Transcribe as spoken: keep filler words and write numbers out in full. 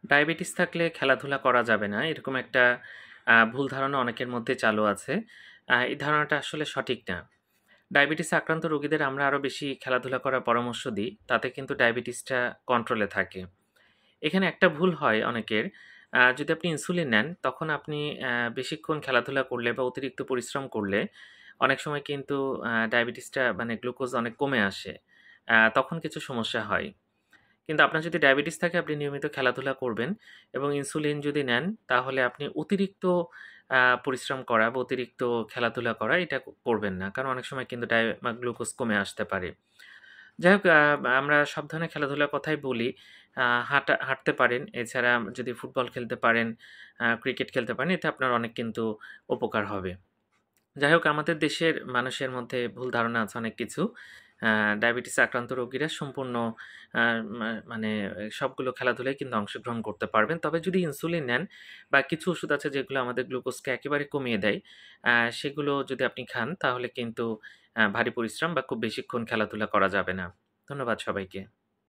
Diabetes থাকলে খেলাধুলা করা যাবে না, এরকম একটা আ ভুল ধারণা অনেকের মধ্যে চালু আছে। আ এই ধারণাটা আসলে সঠিক না। ডায়াবেটিসে আক্রান্ত রোগীদের আমরা আরো বেশি খেলাধুলা করার পরামর্শ দিই। তাতে কিন্তু ডায়াবেটিসটা কন্ট্রোলে থাকে। এখানে একটা ভুল হয় অনেকের, আ যদি আপনি ইনসুলিন নেন, তখন আপনি অ্যা বেশিক্ষণ খেলাধুলা করলে বা অতিরিক্ত পরিশ্রম করলে অনেক সময় কিন্তু আ ডায়াবেটিসটা মানে গ্লুকোজ অনেক কমে আসে। আ তখন কিছু সমস্যা হয়। কিন্তু আপনার যদি ডায়াবেটিস থাকে আপনি নিয়মিত খেলাধুলা করবেন এবং ইনসুলিন যদি নেন তাহলে আপনি অতিরিক্ত আ পরিশ্রম করা বা অতিরিক্ত খেলাধুলা করা এটা ক করবেন না। কারণ অনেক সময় কিন্তু ডায় মা গ্লুকোজ কমে আসতে পারে। যাই হোক, আ আমরা সব ধরনের খেলাধুলার কথাই বলি। আ হাঁটা হাঁটতে পারেন। এছাড়া যদি ফুটবল খেলতে পারেন, আ ক্রিকেট খেলতে পারেন, এতে আপনার অনেক কিন্তু উপকার হবে। যাই হোক, আমাদের দেশের মানুষের মধ্যে ভুল ধারণা আছে অনেক কিছু। আ ডায়াবেটিসে আক্রান্ত রোগীরা সম্পূর্ণ আ মা মানে সবগুলো খেলাধুলায় কিন্তু অংশগ্রহণ করতে পারবেন। তবে যদি ইনসুলিন নেন বা কিছু ওষুধ আছে যেগুলো আমাদের গ্লুকোজকে একেবারে কমিয়ে দেয়, আ সেগুলো যদি আপনি খান তাহলে কিন্তু আ ভারী পরিশ্রম বা খুব বেশিক্ষণ খেলাধুলা করা যাবে না। ধন্যবাদ সবাইকে।